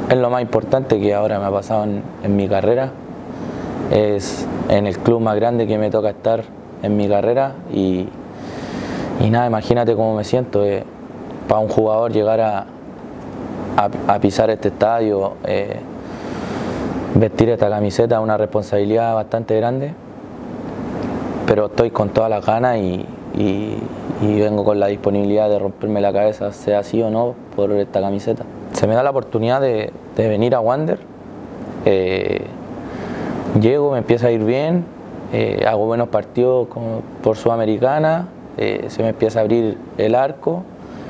Es lo más importante que ahora me ha pasado en mi carrera, es en el club más grande que me toca estar en mi carrera y nada, imagínate cómo me siento, para un jugador llegar a pisar este estadio, vestir esta camiseta es una responsabilidad bastante grande, pero estoy con todas las ganas y vengo con la disponibilidad de romperme la cabeza, sea así o no, por esta camiseta. Se me da la oportunidad de venir a Wander, llego, me empieza a ir bien, hago buenos partidos por Sudamericana, se me empieza a abrir el arco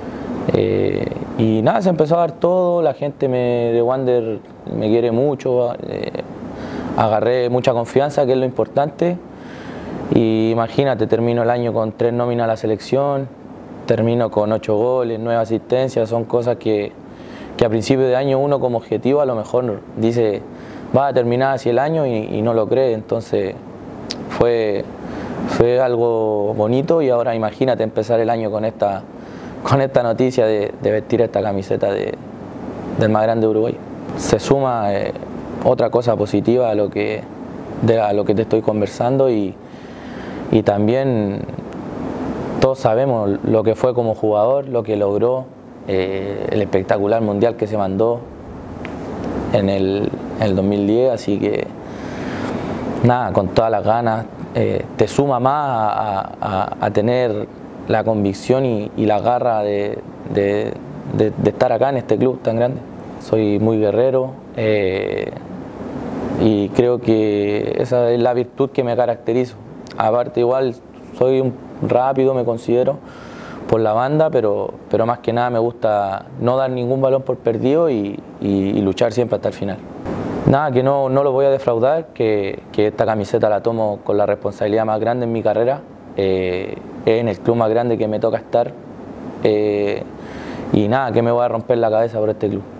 y nada, se empezó a dar todo, la gente de Wander me quiere mucho, agarré mucha confianza, que es lo importante. Y imagínate, termino el año con 3 nóminas a la selección, termino con 8 goles, 9 asistencias, son cosas que a principio de año uno como objetivo a lo mejor dice va a terminar así el año y no lo cree, entonces fue algo bonito y ahora imagínate empezar el año con esta noticia de vestir esta camiseta del más grande de Uruguay. Se suma otra cosa positiva a lo que te estoy conversando y también todos sabemos lo que fue como jugador, lo que logró, el espectacular mundial que se mandó en el 2010, así que nada, con todas las ganas, te suma más a tener la convicción y la garra de estar acá en este club tan grande. Soy muy guerrero y creo que esa es la virtud que me caracterizo. Aparte igual soy rápido, me considero, por la banda, pero más que nada me gusta no dar ningún balón por perdido y luchar siempre hasta el final. Nada, que no lo voy a defraudar, que esta camiseta la tomo con la responsabilidad más grande en mi carrera, en el club más grande que me toca estar y nada, que me voy a romper la cabeza por este club.